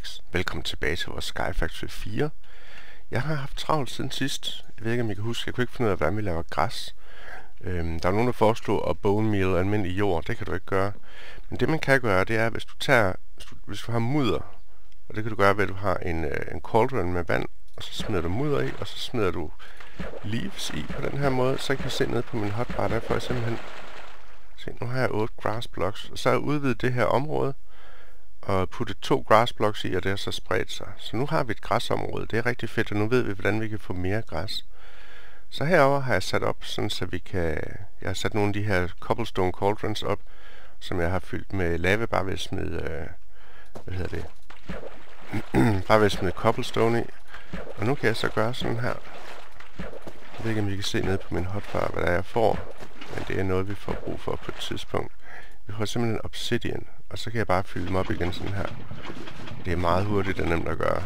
Alex. Velkommen tilbage til vores Sky Factory 4. Jeg har haft travlt siden sidst. Jeg ved ikke, om I kan huske. Jeg kunne ikke finde ud af, hvordan vi laver græs. Der er nogen, der foreslår at bone meal almindelig jord. Det kan du ikke gøre. Men det, man kan gøre, det er, hvis du har mudder. Og det kan du gøre ved, at du har en cauldron med vand. Og så smider du mudder i, og så smider du leaves i på den her måde. Så kan jeg se ned på min hotbar, der får jeg simpelthen... Se, nu har jeg 8 grass blocks. Og så har jeg udvidet det her område. Og puttet 2 grass blocks i, og det har så spredt sig. Så nu har vi et græsområde. Det er rigtig fedt, og nu ved vi, hvordan vi kan få mere græs. Så herover har jeg sat op, sådan så vi kan... Jeg har sat nogle af de her cobblestone cauldrons op, som jeg har fyldt med lava, bare ved at smide... hvad hedder det? Bare ved at smide cobblestone i. Og nu kan jeg så gøre sådan her. Jeg ved ikke, om I kan se ned på min hotbar, hvad der er, jeg får. Men det er noget, vi får brug for på et tidspunkt. Vi får simpelthen obsidian, og så kan jeg bare fylde dem op igen sådan her. Det er meget hurtigt og nemt at gøre.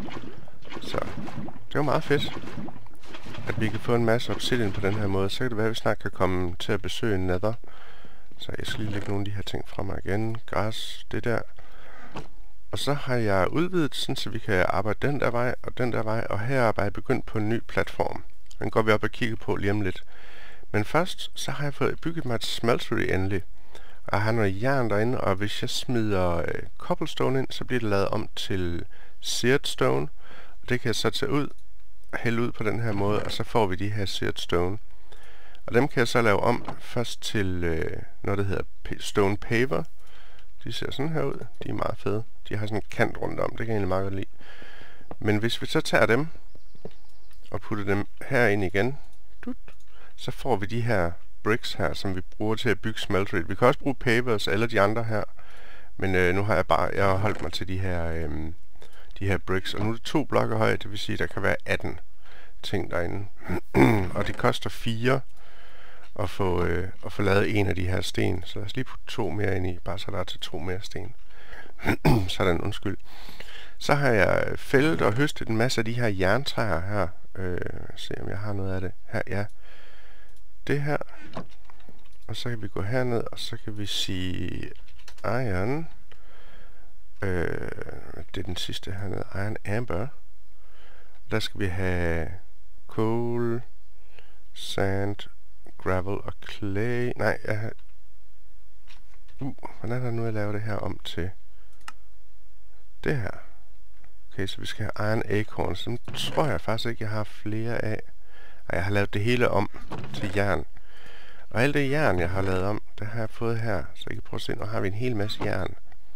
Så det er jo meget fedt, at vi kan få en masse obsidian på den her måde. Så kan det være, at vi snart kan komme til at besøge Nether. Så jeg skal lige lægge nogle af de her ting fra mig igen. Græs, det der. Og så har jeg udvidet, sådan, så vi kan arbejde den der vej og den der vej. Og her er jeg begyndt på en ny platform. Den går vi op og kigger på lige om lidt. Men først, så har jeg fået bygget mig et smeltery endelig. Og jeg har noget jern derinde, og hvis jeg smider cobblestone ind, så bliver det lavet om til seared stone. Og det kan jeg så tage ud, hælde ud på den her måde, og så får vi de her seared stone. Og dem kan jeg så lave om først til noget, der hedder stone paver. De ser sådan her ud. De er meget fede. De har sådan en kant rundt om. Det kan jeg egentlig meget godt lide. Men hvis vi så tager dem og putter dem herind igen, så får vi de her bricks her, som vi bruger til at bygge smeltery. Vi kan også bruge pavers eller de andre her. Men nu har jeg har holdt mig til de her bricks. Og nu er det 2 blokke høje, det vil sige, at der kan være 18 ting derinde. Og det koster 4 at få lavet en af de her sten. Så lad os lige putte 2 mere ind i, bare så der er til 2 mere sten. Sådan, undskyld. Så har jeg fældet og høstet en masse af de her jerntræer her. Se om jeg har noget af det. Her, ja. Det her. Og så kan vi gå herned, og så kan vi sige iron. Det er den sidste hernede. Iron amber. Der skal vi have coal, sand, gravel og clay. Nej, jeg har... hvordan er der nu, jeg laver det her om til det her? Okay, så vi skal have iron acorns. Dem tror jeg faktisk ikke, jeg har flere af. Og jeg har lavet det hele om til jern. Og alt det jern, jeg har lavet om, det har jeg fået her. Så I kan prøve at se, nu har vi en hel masse jern.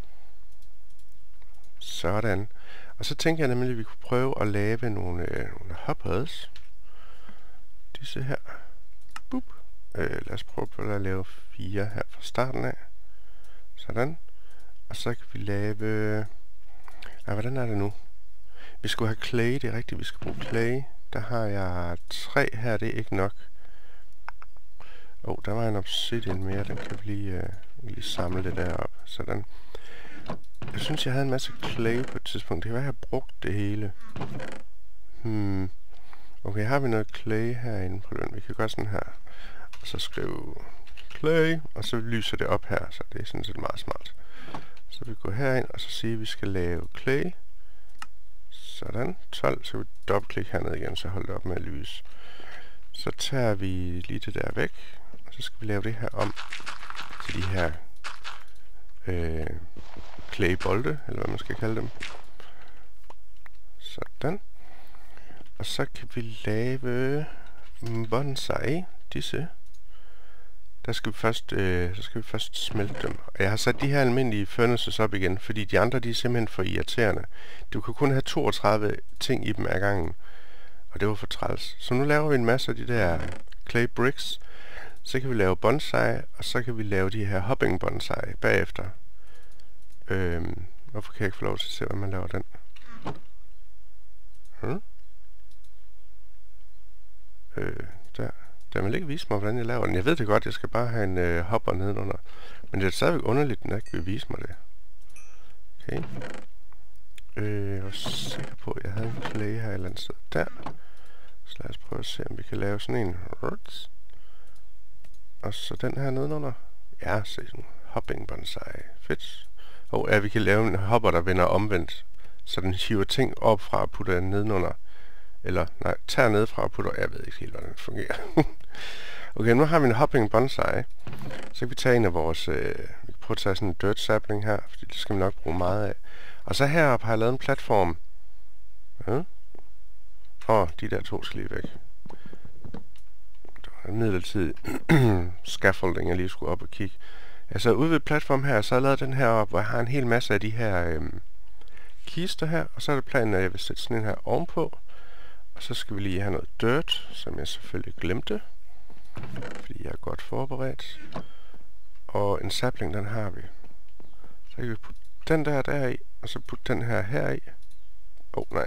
Sådan. Og så tænker jeg nemlig, at vi kunne prøve at lave nogle hoppers. Disse her. Boop. Lad os prøve at lave 4 her fra starten af. Sådan. Og så kan vi lave... hvordan er det nu? Vi skulle have clay, det er rigtigt, vi skal bruge clay. Der har jeg 3 her, det er ikke nok. Der var en obsidian mere, den kan vi lige samle det der op. Sådan. Jeg synes, jeg havde en masse clay på et tidspunkt. Det kan være, jeg har brugt det hele. Okay, har vi noget clay herinde på den? Vi kan gøre sådan her. Og så skrive clay, og så lyser det op her. Så det er sådan set meget smart. Så vi går herind, og så siger, at vi skal lave clay. Sådan, 12, så vi dobbeltklikke herned igen, så holder det op med at lyse. Så tager vi lige det der væk, og så skal vi lave det her om til de her claybolde, eller hvad man skal kalde dem. Sådan. Og så kan vi lave bonsai, disse. Der skal vi først smelte dem. Og jeg har sat de her almindelige furnaces op igen, fordi de andre, de er simpelthen for irriterende. Du kan kun have 32 ting i dem ad gangen. Og det var for træls. Så nu laver vi en masse af de der clay bricks. Så kan vi lave bonsai, og så kan vi lave de her hopping bonsai bagefter. Hvorfor kan jeg ikke få lov til at se, hvordan man laver den? Der. Den vil ikke vise mig, hvordan jeg laver den. Jeg ved det godt, jeg skal bare have en hopper nedenunder. Men det er stadigvæk underligt, at den ikke vil vise mig det. Okay. Jeg var sikker på, at jeg havde en clay her et eller andet sted. Der. Så lad os prøve at se, om vi kan lave sådan en. Og så den her nedenunder. Ja, se sådan. Hopping bonsai. Fedt. Ja, vi kan lave en hopper, der vender omvendt. Så den hiver ting op fra og putter den nedenunder. Eller, nej, tager nedefra og putter... Jeg ved ikke helt, hvordan det fungerer. Okay, nu har vi en hopping bonsai. Så kan vi tage en af vores... vi kan prøve at tage sådan en dirt sapling her, fordi det skal vi nok bruge meget af. Og så heroppe har jeg lavet en platform. De der to skal lige væk. Der var en midlertidig scaffolding, jeg lige skulle op og kigge. Altså ude ved platform her, så har jeg lavet den her op, hvor jeg har en hel masse af de her kister her. Og så er det planen, at jeg vil sætte sådan en her ovenpå. Og så skal vi lige have noget dirt, som jeg selvfølgelig glemte. Fordi jeg er godt forberedt. Og en sapling, den har vi. Så kan vi putte den der i, og så putte den her i. Nej.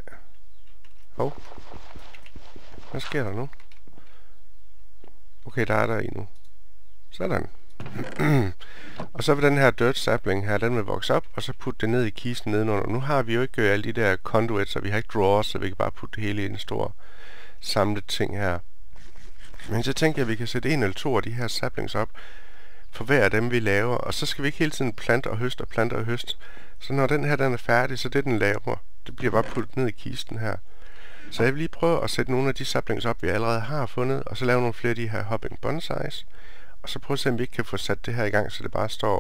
Hvad sker der nu? Okay, der er der i nu. Sådan. Og så vil den her dirt sapling her, den vil vokse op, og så putte det ned i kisten nedenunder. Nu har vi jo ikke alle de der conduits, så vi har ikke drawers, så vi kan bare putte det hele i en stor samlet ting her. Men så tænker jeg, at vi kan sætte en eller to af de her saplings op, for hver af dem vi laver, og så skal vi ikke hele tiden plante og høste. Så når den her den er færdig, så det den laver, det bliver bare puttet ned i kisten her. Så jeg vil lige prøve at sætte nogle af de saplings op, vi allerede har fundet, og så lave nogle flere af de her hopping bonsais. Og så prøve at se, om vi ikke kan få sat det her i gang, så det bare står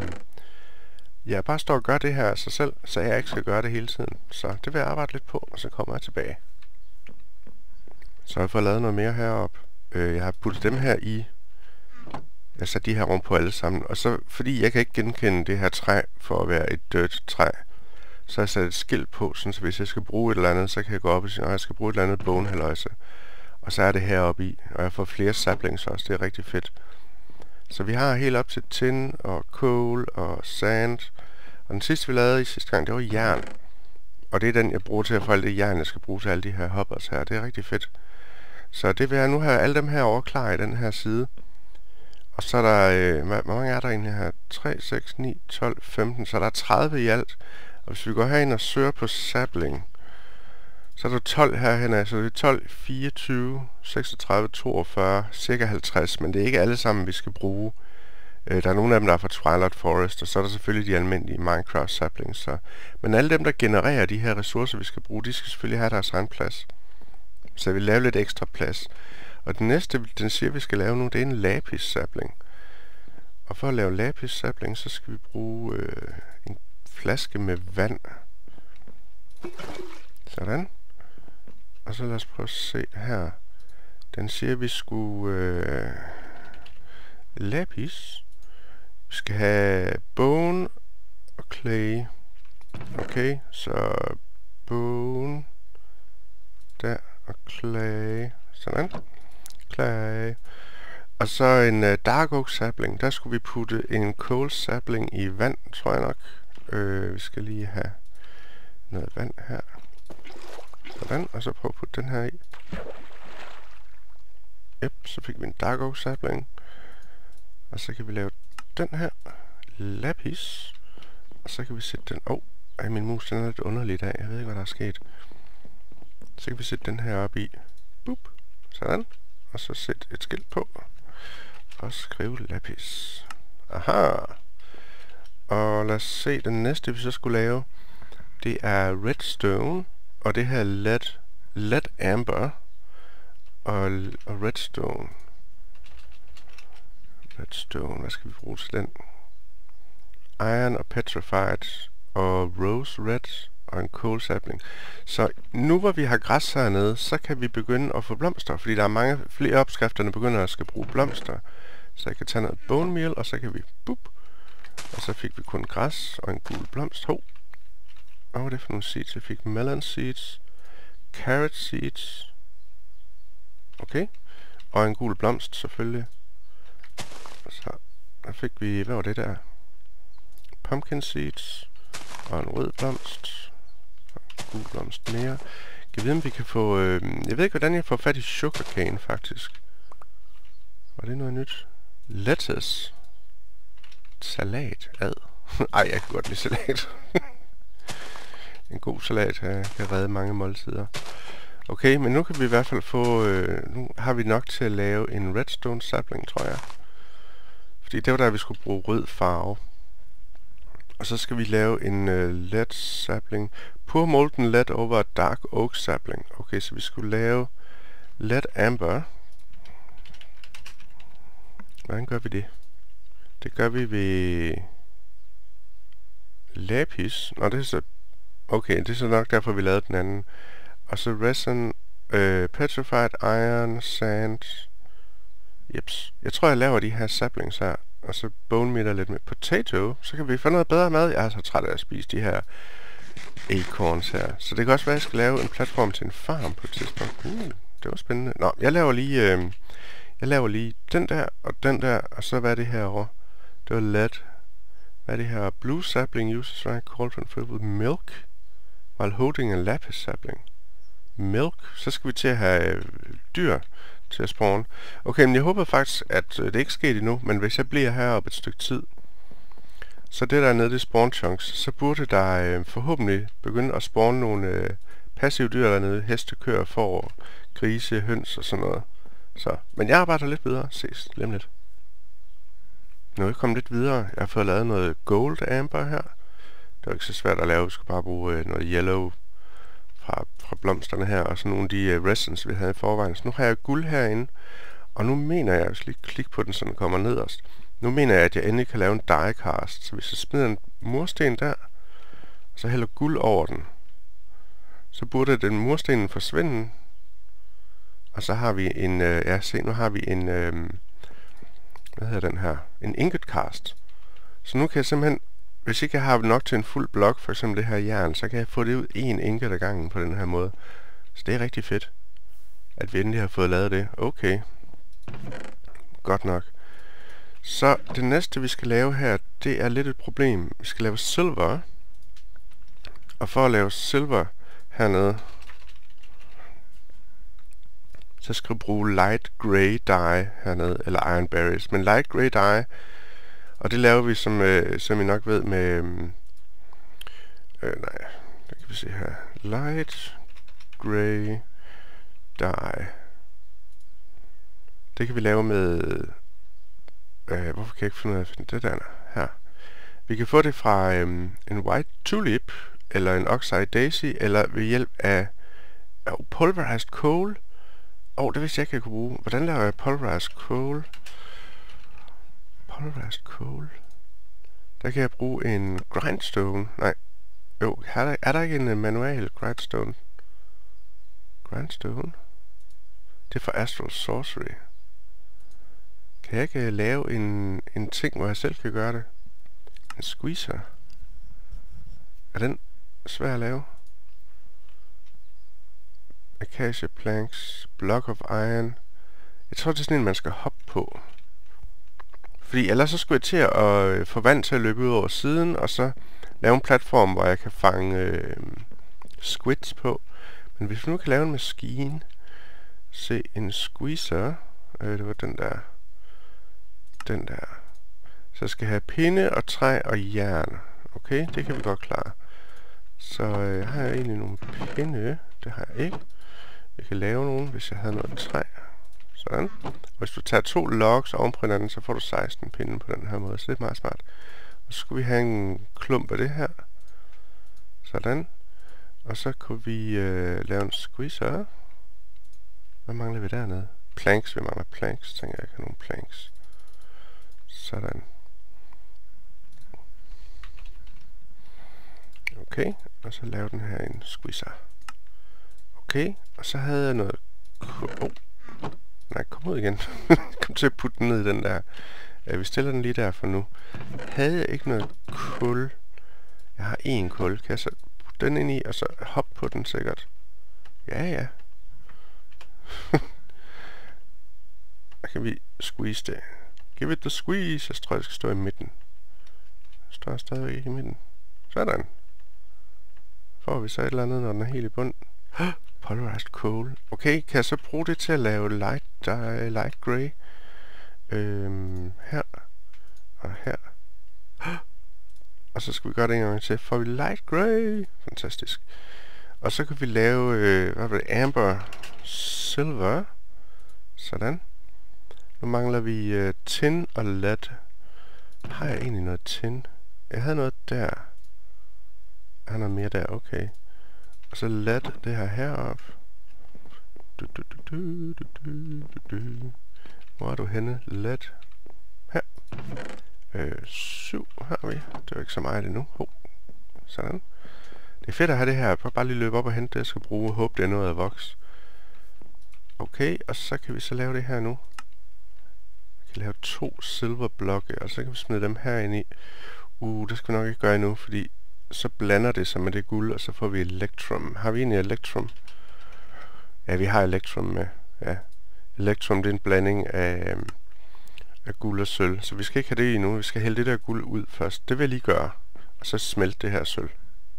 og gør det her af sig selv, så jeg ikke skal gøre det hele tiden. Så det vil jeg arbejde lidt på, og så kommer jeg tilbage. Så jeg får lavet noget mere heroppe. Jeg har puttet dem her i. Jeg satte de her rum på alle sammen. Og så, fordi jeg kan ikke genkende det her træ for at være et dirt træ, så har jeg sat et skilt på, sådan, så hvis jeg skal bruge et eller andet, så kan jeg gå op og sige, at jeg skal bruge et eller andet bonehalløjse. Og så er det heroppe i, og jeg får flere saplings også, det er rigtig fedt. Så vi har helt op til tin og coal og sand. Og den sidste vi lavede i sidste gang, det var jern. Og det er den jeg bruger til at få alt det jern, jeg skal bruge til alle de her hoppers her. Det er rigtig fedt. Så det vil jeg nu have alle dem her over klar i den her side. Og så er der, hvor mange er der egentlig her? 3, 6, 9, 12, 15, så der er 30 i alt. Og hvis vi går herind og søger på sapling, så er der 12 herhen, altså det er 12, 24, 36, 42, cirka 50, men det er ikke alle sammen, vi skal bruge. Der er nogle af dem, der er fra Twilight Forest, og så er der selvfølgelig de almindelige Minecraft saplings. Så. Men alle dem, der genererer de her ressourcer, vi skal bruge, de skal selvfølgelig have deres egen plads. Så jeg vil lave lidt ekstra plads. Og den næste, den siger, vi skal lave nu, det er en lapis sapling. Og for at lave lapis sapling, så skal vi bruge en flaske med vand. Sådan. Og så lad os prøve at se her. Den siger, vi skulle lapis. Vi skal have bone og clay. Okay, så bone der og clay. Sådan. Clay. Og så en dark oak sapling. Der skulle vi putte en coal sapling i vand, tror jeg nok. Vi skal lige have noget vand her. Sådan, og så prøve at putte den her i. Yep, så fik vi en dark oak sapling. Og så kan vi lave den her lapis. Og så kan vi sætte den... min mus den er lidt underligt af. Jeg ved ikke, hvad der er sket. Så kan vi sætte den her op i. Boop. Sådan. Og så sætte et skilt på. Og skrive lapis. Aha. Og lad os se, den næste vi så skulle lave. Det er redstone. Og det her lead amber. Og redstone. Redstone, hvad skal vi bruge til den? Iron og petrified og rose red og en coal sapling. Så nu hvor vi har græs hernede, så kan vi begynde at få blomster, fordi der er mange flere opskrifter, der begynder at skal bruge blomster. Så jeg kan tage noget bone meal, og så kan vi boop. Og så fik vi kun græs og en gul blomst. Hvad var det for nogle seeds? Jeg fik melon seeds, carrot seeds. Okay. Og en gul blomst selvfølgelig. Så der fik vi, hvad var det der? Pumpkin seeds. Og en rød blomst. Og en gul blomst mere. Jeg ved, om vi kan få... jeg ved ikke, hvordan jeg får fat i sugarcane, faktisk. Var det noget nyt? Lettuce. Salat. Ej, jeg kan godt lide salat. En god salat kan redde mange måltider. Okay, men nu kan vi i hvert fald få... nu har vi nok til at lave en redstone sapling, tror jeg. Fordi det var der, vi skulle bruge rød farve. Og så skal vi lave en lead sapling. Pour molten lead over dark oak sapling. Okay, så vi skulle lave lead amber. Hvordan gør vi det? Det gør vi ved lapis. Nå, det er så... Okay, det er så nok derfor, vi lavede den anden. Og så resin, petrified iron, sand. Jeps. Jeg tror, jeg laver de her saplings her. Og så bone meter lidt med potato. Så kan vi få noget bedre mad. Jeg er så træt af at spise de her acorns her. Så det kan også være, at jeg skal lave en platform til en farm på et tidspunkt. Det var spændende. Nå, jeg laver lige den der, og så hvad er det herovre? Det var lead. Hvad er det her? Blue sapling uses right cauldron filled with milk while holding a lapis sapling. Milk? Så skal vi til at have dyr til at spawn. Okay, men jeg håber faktisk, at det ikke skete endnu, men hvis jeg bliver heroppe et stykke tid, så det der nede i spawn chunks, så burde der forhåbentlig begynde at spawne nogle passive dyr dernede. Heste, køer, får, grise, høns og sådan noget. Så, men jeg arbejder lidt videre. Ses lige om lidt. Nu er jeg kommet lidt videre. Jeg har fået lavet noget gold amber her. Det var ikke så svært at lave. Vi skulle bare bruge noget yellow fra blomsterne her, og så nogle af de resins, vi havde i forvejen. Så nu har jeg guld herinde, og nu mener jeg, hvis jeg lige klikker på den, så den kommer nederst. Nu mener jeg, at jeg endelig kan lave en diecast. Så hvis jeg smider en mursten der, og så hælder guld over den, så burde den murstenen forsvinde. Og så har vi en, nu har vi en, hvad hedder den her? En ingot cast. Så nu kan jeg simpelthen, hvis ikke jeg har nok til en fuld blok, for eksempel det her jern, så kan jeg få det ud en ingot ad gangen på den her måde. Så det er rigtig fedt, at vi endelig har fået lavet det. Okay. Godt nok. Så det næste vi skal lave her, det er lidt et problem. Vi skal lave silver. Og for at lave silver hernede, så skal vi bruge light grey dye hernede, eller iron berries. Men light grey dye, og det laver vi, som I nok ved, med... nej, det kan vi se her. Light grey dye. Det kan vi lave med... hvorfor kan jeg ikke finde ud af det der her? Vi kan få det fra en white tulip, eller en oxeye daisy, eller ved hjælp af pulverized coal. Det vidste jeg ikke, jeg kunne bruge. Hvordan laver jeg pulverized coal? Pulverized coal. Der kan jeg bruge en grindstone. Nej. Jo, er der ikke en manual grindstone? Grindstone? Det er for Astral Sorcery. Kan jeg ikke lave en ting, hvor jeg selv kan gøre det? En squeezer. Er den svær at lave? Acacia planks, block of iron. Jeg tror, det er sådan en, man skal hoppe på. Fordi ellers så skulle jeg til at få vand til at løbe ud over siden, og så lave en platform, hvor jeg kan fange squids på. Men hvis vi nu kan lave en maskine, se en squeezer, det var den der. Så jeg skal have pinde og træ og jern. Okay, det kan vi godt klare. Så har jeg egentlig nogle pinde. Det har jeg ikke. Jeg kan lave nogen, hvis jeg havde noget træ. Sådan. Hvis du tager 2 logs oven på hinanden, så får du 16 pinde på den her måde. Så det er meget smart. Og så skulle vi have en klump af det her. Sådan. Og så kunne vi lave en squeezer. Hvad mangler vi dernede? Planks. Vi mangler planks. Tænker jeg kan have nogle planks. Sådan. Okay. Og så lave den her en squeezer. Okay. Og så havde jeg noget... Nej, kom ud igen. Kom til at putte den ned i den der. Vi stiller den lige der for nu. Havde jeg ikke noget kul? Jeg har 1 kul. Kan jeg så putte den ind i, og så hoppe på den sikkert? Ja. Der kan vi squeeze det. Give it the squeeze. Jeg tror, jeg skal stå i midten. Jeg står stadigvæk ikke i midten. Sådan. Får vi så et eller andet, når den er helt i bunden. Polarized coal. Okay, kan jeg så bruge det til at lave light grey? Her. Og her. Og så skal vi gøre det en gang til. Får vi light grey? Fantastisk. Og så kan vi lave, hvad var det? Amber silver. Sådan. Nu mangler vi tin og lead. Har jeg egentlig noget tin? Jeg havde noget der. Jeg har noget mere der, okay. Og så lad det her herop. Hvor er du henne? Lad. Her. 7 har vi. Det er ikke så meget endnu. Sådan. Det er fedt at have det her. Bare lige løbe op og hente det, jeg skal bruge. Håb det er noget at vokse. Okay, og så kan vi så lave det her nu. Vi kan lave 2 silverblokke, og så kan vi smide dem her ind i. Det skal vi nok ikke gøre endnu, fordi så blander det sig med det guld, og så får vi elektrum. Har vi egentlig elektrum? Ja, vi har elektrum med. Ja. Elektrum, det er en blanding af guld og sølv. Så vi skal ikke have det endnu. Vi skal hælde det der guld ud først. Det vil jeg lige gøre. Og så smelte det her sølv.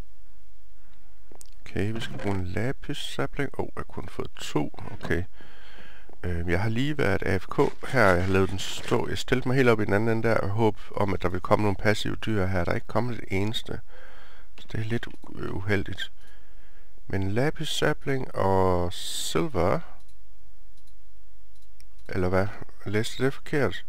Okay, vi skal bruge en lapis sapling. Jeg har kun fået 2. Okay. Jeg har lige været AFK her. Jeg har lavet den stå. Jeg stillede mig helt op i den anden ende der og håb om, at der vil komme nogle passive dyr her. Der er ikke kommet det eneste. Så det er lidt uheldigt. Men lapis sapling og silver. Eller hvad? Jeg læste det forkert.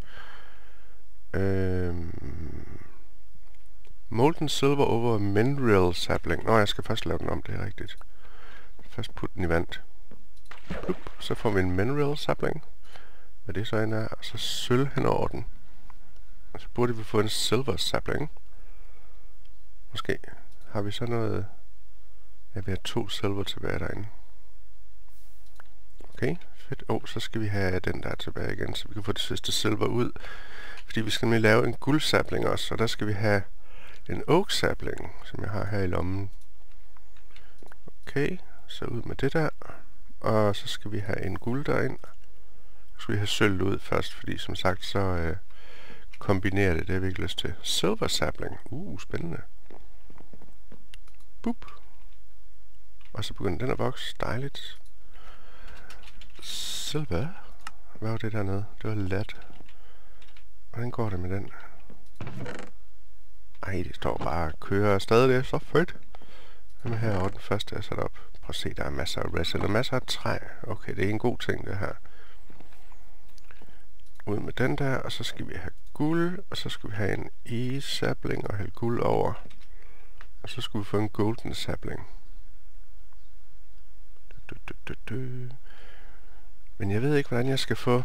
Molten silver over mineral sapling. Jeg skal først lave den om, det er rigtigt. Først putte den i vand. Så får vi en mineral sapling. Hvad det så end er. Og så sølv hen over den. Og så burde vi få en silver sapling. Måske har vi så noget. Ja, vi har 2 silver tilbage derinde. Okay, fedt. Så skal vi have den der tilbage igen, så vi kan få det sidste silver ud. Fordi vi skal nemlig lave en guldsapling også, og der skal vi have en oak sapling, som jeg har her i lommen. Okay, så ud med det der. Og så skal vi have en guld derind. Så skal vi have sølv ud først, fordi som sagt, så kombinerer det har vi ikke lyst til. Silver sapling. Spændende. Boop. Og så begynder den at vokse. Dejligt. Silver. Hvad var det dernede? Det var let. Hvordan går det med den? Det står bare og kører afsted. Det er så fedt. Dem her er den første, jeg sat op. Prøv at se, der er masser af resin og masser af træ. Okay, det er en god ting, det her. Ud med den der, og så skal vi have guld, og så skal vi have en e-sapling og hælde guld over. Og så skal vi få en golden sapling. Men jeg ved ikke, hvordan jeg skal få...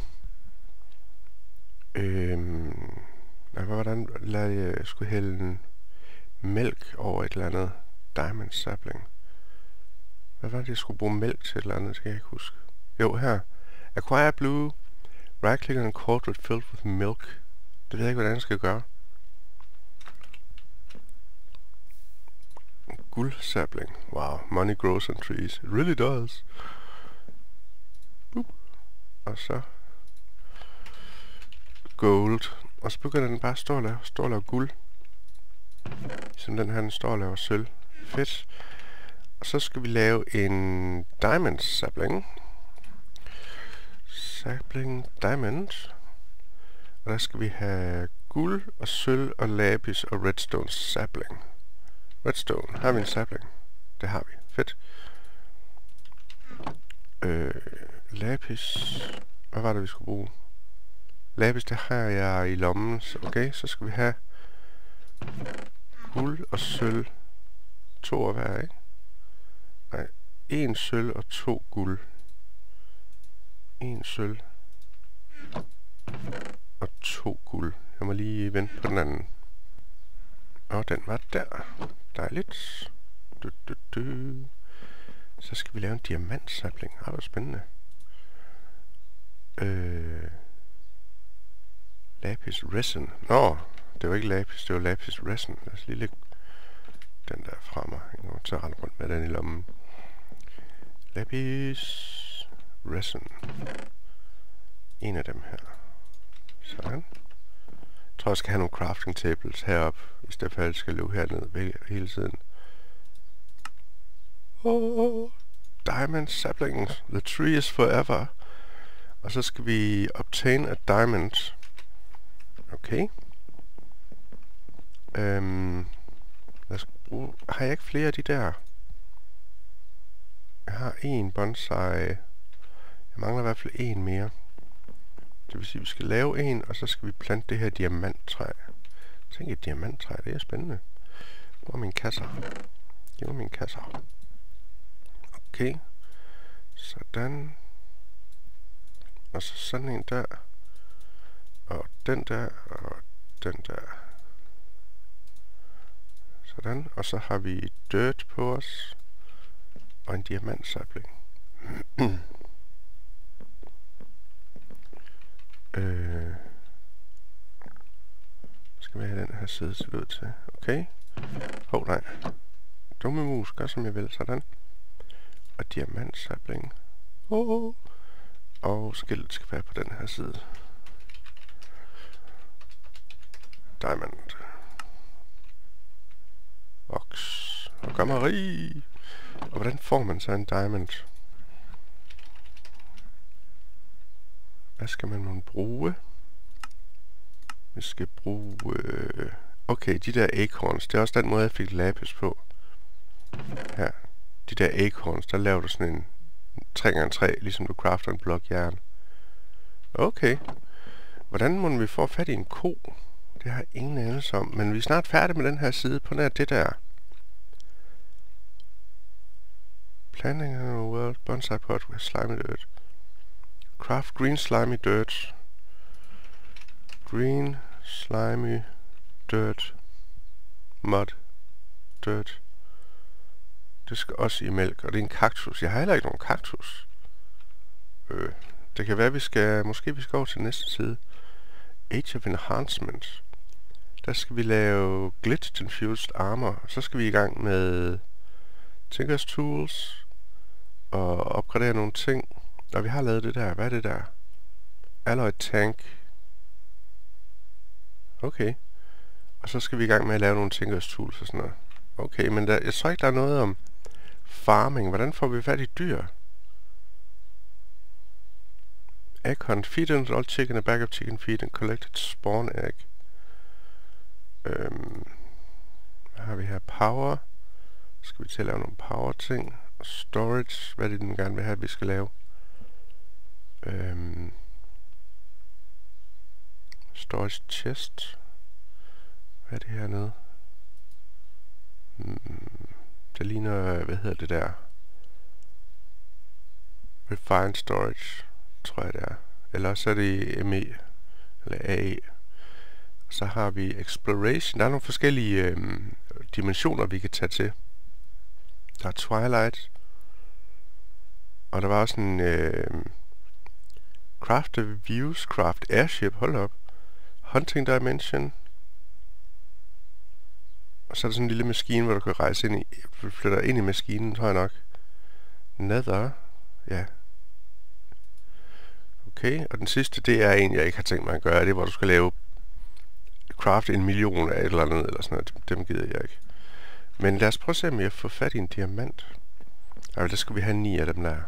hvordan jeg skulle hælde en mælk over et eller andet diamond sapling. Hvad var det, jeg skulle bruge mælk til et eller andet? Det kan jeg ikke huske. Jo, her. Acquire blue. Right click on a quadrant filled with milk. Det ved jeg ikke, hvordan jeg skal gøre. Guldsapling. Wow, money grows on trees. It really does. Boop. Og så gold. Og så begynder den bare at stå og lave guld. Som den her, den står og laver sølv. Fedt. Og så skal vi lave en diamond sapling. Sapling diamond. Og der skal vi have guld og sølv og lapis og redstone sapling. Redstone. Har vi en sapling? Det har vi. Fedt. Lapis. Hvad var det, vi skulle bruge? Lapis, det har jeg i lommen. Okay, så skal vi have guld og sølv. 2 af hver, ikke? Nej, 1 sølv og 2 guld. 1 sølv og 2 guld. Jeg må lige vente på den anden. Og den var der. Dejligt. Så skal vi lave en diamantsapling. Det var spændende. Lapis resin. Det var ikke lapis, det var lapis resin. Lad os lige lægge den der fra mig. Jeg kommer til at rende rundt med den i lommen. Lapis resin. En af dem her. Sådan. Jeg tror, jeg skal have nogle crafting tables heroppe, i stedet for at jeg skal løbe herned hele tiden. Diamond saplings. The tree is forever. Og så skal vi obtain a diamond. Okay. Lad os bruge... Har jeg ikke flere af de der? Jeg har en bonsai. Jeg mangler i hvert fald en mere. Det vil sige, at vi skal lave en, og så skal vi plante det her diamanttræ. Tænk, et diamanttræ, det er spændende. Hvor er mine kasser? Giv mig mine kasser. Okay. Sådan. Og så sådan en der. Og den der. Og den der. Sådan. Og så har vi dirt på os. Og en diamantsabling. Skal vi have den her side til ud til? Okay. Nej. Dumme mus, gør som jeg vil. Sådan. Og diamantsabling. Og skiltet skal være på den her side. Diamond. Vox. Og gør mig rig. Og hvordan får man så en diamond? Hvad skal man bruge? Vi skal bruge... Okay, de der acorns. Det er også den måde, jeg fik lapis på. Her. De der acorns, der laver du sådan en 3x3, ligesom du crafter en blok jern. Okay. Hvordan må vi få fat i en ko? Det har jeg ingen anelse om. Men vi er snart færdige med den her side på nær det der. Planting in a world, bonsai pot with slimy dirt. Craft green slimy dirt. Green slimy dirt. Mud. Dirt. Det skal også i mælk, og det er en kaktus. Jeg har heller ikke nogen kaktus. Det kan være, vi skal... Måske vi skal over til næste side. Age of Enhancement. Der skal vi lave Glitched Infused Armor. Så skal vi i gang med Tinker's Tools. Og opgradere nogle ting. Og vi har lavet det der. Hvad er det der? Alloy Tank. Okay. Og så skal vi i gang med at lave nogle Tinker's Tools og sådan noget. Okay, men jeg tror ikke, der er noget om farming. Hvordan får vi fat i dyr? Egg hunt. Feed and all chicken, a bag of chicken feed and collected spawn egg. Hvad har vi her? Power. Så skal vi til at lave nogle power ting. Storage. Hvad er det, den gerne vil have, at vi skal lave? Storage chest. Hvad er det hernede? Det ligner, hvad hedder det der? Refined storage, tror jeg det er. Eller så er det ME, eller AE. Så har vi exploration. Der er nogle forskellige dimensioner, vi kan tage til. Der er twilight. Og der var også en craft views, craft airship, hold op. Hunting dimension. Og så er der sådan en lille maskine, hvor du kan rejse ind i, flytter ind i maskinen, tror jeg nok. Nether, ja. Okay, og den sidste, det er en, jeg ikke har tænkt mig at gøre. Det er, hvor du skal lave craft 1 million af et eller andet, eller sådan noget. Dem gider jeg ikke. Men lad os prøve at se, om jeg får fat i en diamant. Ej, der skulle vi have 9 af dem der.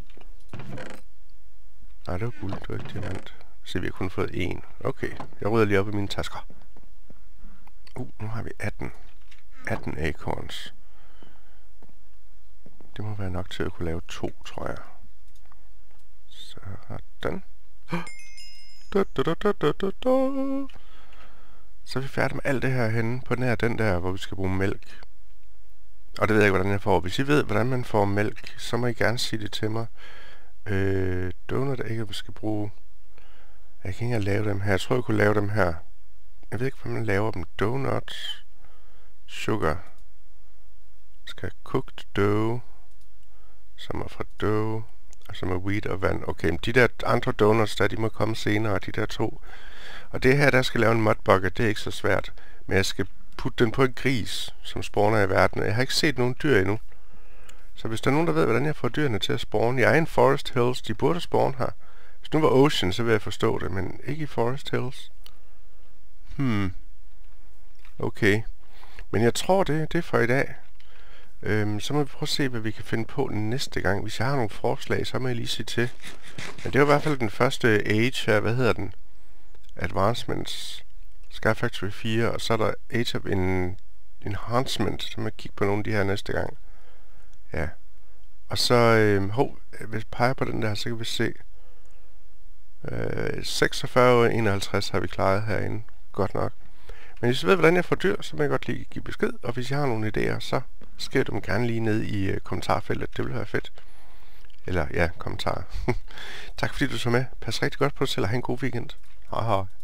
Nej, det var guld, det var ikke diamant. Så vi har kun fået 1. Okay, jeg rydder lige op i mine tasker. Nu har vi 18 acorns. Det må være nok til at kunne lave 2, tror jeg. Sådan. Så er vi færdige med alt det her henne på nær den der, hvor vi skal bruge mælk. Og det ved jeg ikke, hvordan jeg får. Hvis I ved, hvordan man får mælk, så må I gerne sige det til mig. Donut er ikke, at vi skal bruge... Jeg kan ikke engang lave dem her. Jeg tror, jeg kunne lave dem her. Jeg ved ikke, hvordan man laver dem. Donuts. Sugar. Skal have cooked dough. Som er fra dough. Og som er wheat og vand. Okay, men de der andre donuts, der de må komme senere. De der 2. Og det her, der skal lave en mud bucket. Det er ikke så svært. Men jeg skal putte den på en gris, som spawner i verden. Jeg har ikke set nogen dyr endnu. Så hvis der er nogen, der ved, hvordan jeg får dyrene til at spawne. Jeg er i en Forest Hills. De burde spawne her. Hvis nu var Ocean, så vil jeg forstå det. Men ikke i Forest Hills. Okay. Men jeg tror, det er for i dag. Så må vi prøve at se, hvad vi kan finde på næste gang. Hvis jeg har nogle forslag, så må jeg lige sige til. Men det var i hvert fald den første Age her. Hvad hedder den? Advancements. Sky Factory 4. Og så er der Age of Enhancement. Så må jeg kigge på nogle af de her næste gang. Ja. Og så, hvis jeg peger på den der, så kan vi se. 46,51 har vi klaret herinde. Godt nok. Men hvis I ved, hvordan jeg får dyr, så må jeg godt lige give besked. Og hvis I har nogle idéer, så skriv dem gerne lige ned i kommentarfeltet. Det vil være fedt. Eller ja, kommentarer. Tak fordi du så med. Pas rigtig godt på dig selv og have en god weekend. Hej hej.